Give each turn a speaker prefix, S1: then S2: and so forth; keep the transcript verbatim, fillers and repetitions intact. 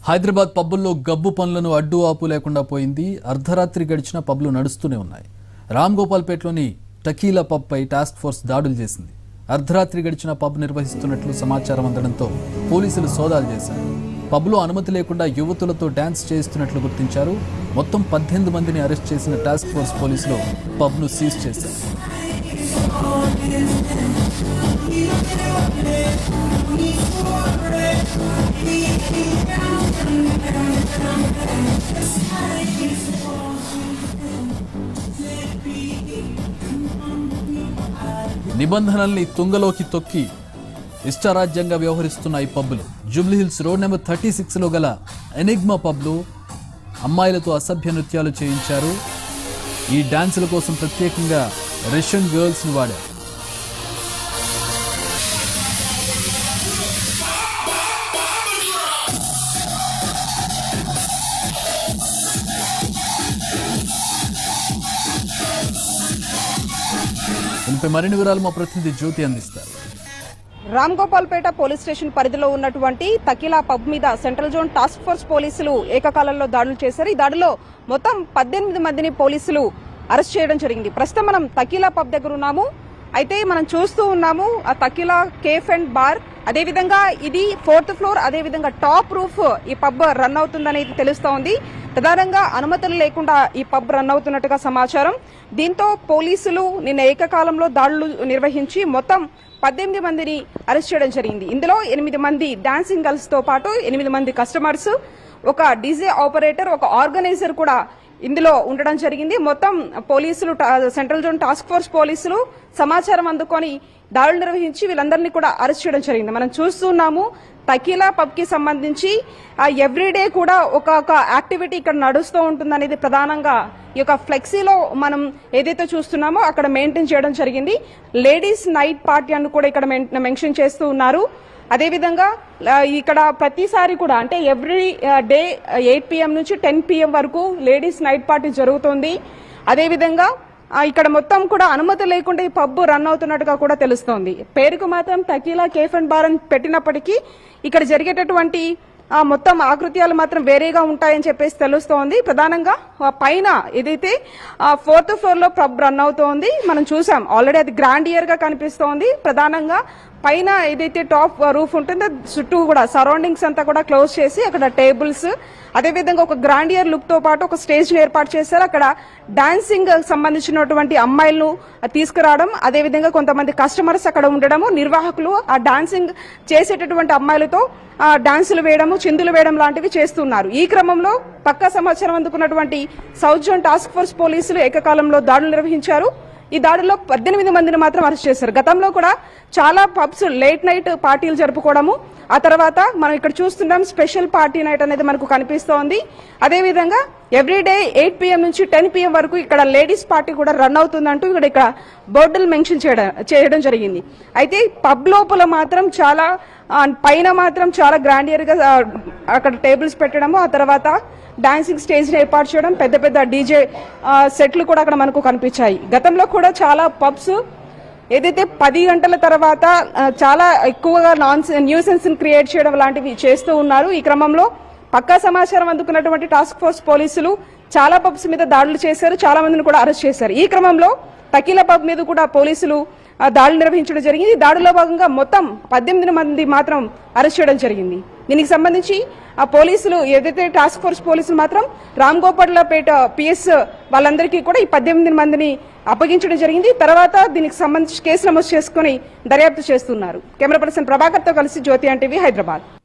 S1: హైదరాబాద్ పబ్బుల్లో గబ్బు పనులను అడ్డు ఆపు లేకుండా పోయింది. అర్ధరాత్రి గడిచిన పబ్లు నడుస్తూనే ఉన్నాయి. రామ్ గోపాల్పేటలోని టకీలా పబ్ పై టాస్క్ ఫోర్స్ దాడులు చేసింది. అర్ధరాత్రి గడిచిన పబ్ నిర్వహిస్తున్నట్లు సమాచారం అందడంతో పోలీసులు సోదాలు చేశారు. పబ్లో అనుమతి లేకుండా యువతులతో డాన్స్ చేయిస్తున్నట్లు గుర్తించారు. మొత్తం పద్దెనిమిది మందిని అరెస్ట్ చేసిన టాస్క్ ఫోర్స్ పోలీసులు పబ్ను సీజ్ చేశారు. నిబంధనల్ని తుంగలోకి తొక్కి ఇష్టారాజ్యంగా వ్యవహరిస్తున్న ఈ పబ్లు Jubilee Hills road number thirty six లో గల ఎనిగ్మా పబ్లో అమ్మాయిలతో అసభ్య నృత్యాలు చేయించారు. ఈ డాన్సుల కోసం ప్రత్యేకంగా రష్యన్ గర్ల్స్ ని వాడారు. దీనిపై మరిన్ని వివరాలు మా ప్రతినిధి జ్యోతి అందిస్తారు.
S2: రామ్ గోపాల్పేట పోలీస్ స్టేషన్ పరిధిలో ఉన్నటువంటి తకీలా పబ్ మీద సెంట్రల్ జోన్ టాస్క్ ఫోర్స్ పోలీసులు ఏకకాలంలో దాడులు చేశారు. ఈ దాడిలో మొత్తం పద్దెనిమిది మందిని పోలీసులు అరెస్ట్ చేయడం జరిగింది. ప్రస్తుతం మనం తకీలా పబ్ దగ్గర ఉన్నాము. అయితే మనం చూస్తూ ఉన్నాము ఆ తకీలా కేఫ్ అండ్ బార్, అదేవిధంగా ఇది ఫోర్త్ ఫ్లోర్, అదేవిధంగా టాప్ రూఫ్ ఈ పబ్ రన్ అవుతుందనేది తెలుస్తోంది. ప్రధానంగా అనుమతులు లేకుండా ఈ పబ్ రన్ అవుతున్నట్టుగా సమాచారం. దీంతో పోలీసులు నిన్న ఏకకాలంలో దాడులు నిర్వహించి మొత్తం పద్దెనిమిది మందిని అరెస్ట్ చేయడం జరిగింది. ఇందులో ఎనిమిది మంది డాన్సింగ్ గర్ల్స్ తో పాటు ఎనిమిది మంది కస్టమర్స్, ఒక డీజే ఆపరేటర్, ఒక ఆర్గనైజర్ కూడా ఇందులో ఉండడం జరిగింది. మొత్తం పోలీసులు సెంట్రల్ జోన్ టాస్క్ ఫోర్స్ పోలీసులు సమాచారం అందుకొని దాడులు నిర్వహించి వీళ్ళందరినీ కూడా అరెస్ట్ చేయడం జరిగింది. మనం చూస్తున్నాము తకీలా పబ్ కి సంబంధించి ఎవ్రీడే కూడా ఒక యాక్టివిటీ ఇక్కడ నడుస్తూ ఉంటుంది అనేది ప్రధానంగా ఈ యొక్క ఫ్లెక్సీలో మనం ఏదైతే చూస్తున్నామో అక్కడ మెయింటైన్ చేయడం జరిగింది. లేడీస్ నైట్ పార్టీ అని కూడా ఇక్కడ మెన్షన్ చేస్తూ ఉన్నారు. అదేవిధంగా ఇక్కడ ప్రతిసారి కూడా అంటే ఎవ్రీ డే ఎయిట్ పిఎం నుంచి టెన్ పిఎం వరకు లేడీస్ నైట్ పార్టీ జరుగుతుంది. అదేవిధంగా ఇక్కడ మొత్తం కూడా అనుమతి లేకుండా ఈ పబ్ రన్ అవుతున్నట్టుగా కూడా తెలుస్తోంది. పేరుకు మాత్రం తకీలా కేఫ్ అండ్ బార్ అని పెట్టినప్పటికీ ఇక్కడ జరిగేటటువంటి మొత్తం ఆకృత్యాలు మాత్రం వేరేగా ఉంటాయని చెప్పేసి తెలుస్తోంది. ప్రధానంగా పైన ఏదైతే ఫోర్త్ ఫ్లోర్ లో పబ్ రన్ అవుతోంది మనం చూసాం ఆల్రెడీ, అది గ్రాండియర్ గా కనిపిస్తోంది. ప్రధానంగా పైన ఏదైతే టాప్ రూఫ్ ఉంటుందో చుట్టూ కూడా సరౌండింగ్స్ అంతా కూడా క్లోజ్ చేసి అక్కడ టేబుల్స్, అదేవిధంగా ఒక గ్రాండియర్ లుక్ తో పాటు ఒక స్టేజ్ ను ఏర్పాటు చేశారు. అక్కడ డాన్సింగ్ సంబంధించినటువంటి అమ్మాయిలను తీసుకురావడం, అదేవిధంగా కొంతమంది కస్టమర్స్ అక్కడ ఉండడము, నిర్వాహకులు ఆ డాన్సింగ్ చేసేటటువంటి అమ్మాయిలతో డాన్సులు వేయడము, చిందులు వేయడం లాంటివి చేస్తున్నారు. ఈ క్రమంలో పక్కా సమాచారం అందుకున్నటువంటి సౌత్ జోన్ టాస్క్ ఫోర్స్ పోలీసులు ఏకకాలంలో దాడులు నిర్వహించారు. ఈ దాడిలో పద్దెనిమిది మందిని మాత్రం అరెస్ట్ చేశారు. గతంలో కూడా చాలా పబ్స్ లేట్ నైట్ పార్టీలు జరుపుకోవడము, ఆ తర్వాత మనం ఇక్కడ చూస్తున్నాం స్పెషల్ పార్టీ నైట్ అనేది మనకు కనిపిస్తోంది. అదేవిధంగా ఎవ్రీడే ఎయిట్ పిఎం నుంచి టెన్ పిఎం వరకు ఇక్కడ లేడీస్ పార్టీ కూడా రన్ అవుతుందంటూ ఇక్కడ ఇక్కడ బోర్డులు మెన్షన్ చేయడం చేయడం జరిగింది. అయితే పబ్ లోపల మాత్రం చాలా పైన మాత్రం చాలా గ్రాండియర్ గా అక్కడ టేబుల్స్ పెట్టడము, ఆ తర్వాత డాన్సింగ్ స్టేజ్ ని ఏర్పాటు చేయడం, పెద్ద పెద్ద డీజే సెట్లు కూడా అక్కడ మనకు కనిపించాయి. గతంలో కూడా చాలా పబ్స్ ఏదైతే పది గంటల తర్వాత చాలా ఎక్కువగా నాన్ న్యూసెన్స్ క్రియేట్ చేయడం లాంటివి చేస్తూ ఉన్నారు. ఈ క్రమంలో పక్కా సమాచారం అందుకున్నటువంటి టాస్క్ ఫోర్స్ పోలీసులు చాలా పబ్స్ మీద దాడులు చేశారు, చాలా మందిని కూడా అరెస్ట్ చేశారు. ఈ క్రమంలో తకీలా పబ్ మీద కూడా పోలీసులు దాడులు నిర్వహించడం జరిగింది. దాడిలో భాగంగా మొత్తం పద్దెనిమిది మంది మాత్రం అరెస్ట్ చేయడం జరిగింది. దీనికి సంబంధించి ఆ పోలీసులు ఏదైతే టాస్క్ ఫోర్స్ పోలీసులు మాత్రం రామ్ గోపాల్పేట పిఎస్ వాళ్ళందరికీ కూడా ఈ పద్దెనిమిది మందిని అప్పగించడం జరిగింది. తర్వాత దీనికి సంబంధించి కేసు నమోదు చేసుకుని దర్యాప్తు చేస్తున్నారు. కెమెరా పర్సన్ ప్రభాకర్ తో కలిసి జ్యోతి ఎన్టీవీ హైదరాబాద్.